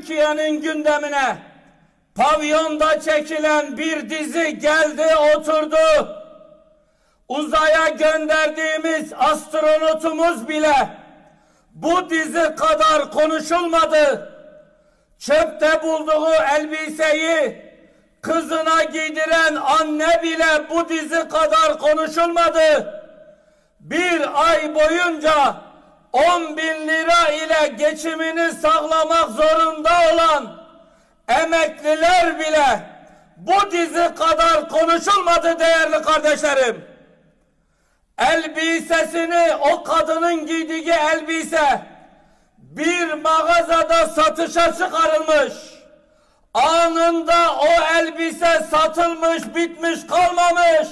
Türkiye'nin gündemine pavyonda çekilen bir dizi geldi oturdu. Uzaya gönderdiğimiz astronotumuz bile bu dizi kadar konuşulmadı. Çöpte bulduğu elbiseyi kızına giydiren anne bile bu dizi kadar konuşulmadı. Bir ay boyunca 10.000 lira ile geçimini sağlamak zorunda olan emekliler bile bu dizi kadar konuşulmadı değerli kardeşlerim. Elbisesini, o kadının giydiği elbise bir mağazada satışa çıkarılmış. Anında o elbise satılmış, bitmiş, kalmamış.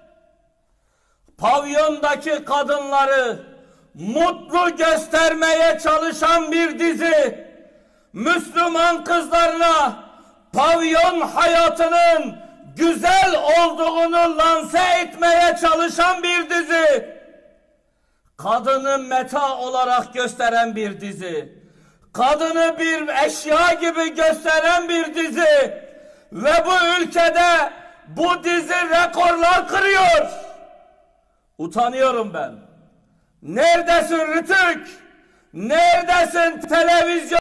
Pavyondaki kadınları mutlu göstermeye çalışan bir dizi, Müslüman kızlarına pavyon hayatının güzel olduğunu lanse etmeye çalışan bir dizi, kadını meta olarak gösteren bir dizi, kadını bir eşya gibi gösteren bir dizi ve bu ülkede bu dizi rekorlar kırıyor. Utanıyorum ben. Neredesin Rütük? Neredesin televizyon?